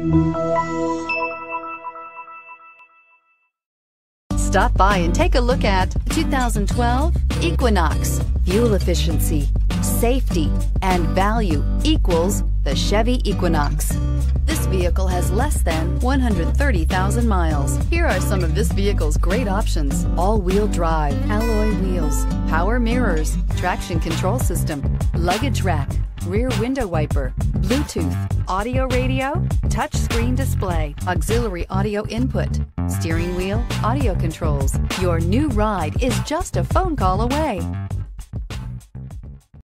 Stop by and take a look at the 2012 Equinox. Fuel efficiency, safety, and value equals the Chevy Equinox. This vehicle has less than 130,000 miles. Here are some of this vehicle's great options: all-wheel drive, alloy wheels, power mirrors, traction control system, luggage rack, rear window wiper, Bluetooth, audio radio, touchscreen display, auxiliary audio input, steering wheel audio controls. Your new ride is just a phone call away.